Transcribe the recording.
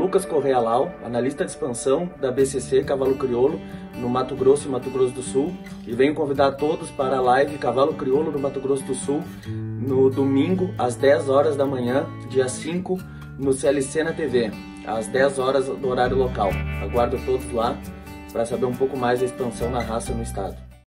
Lucas Correa Lau, analista de expansão da BCC Cavalo Crioulo no Mato Grosso e Mato Grosso do Sul, e venho convidar todos para a live Cavalo Crioulo no Mato Grosso do Sul no domingo às 10 horas da manhã, dia 5, no CLC na TV, às 10 horas do horário local. Aguardo todos lá para saber um pouco mais da expansão na raça no estado.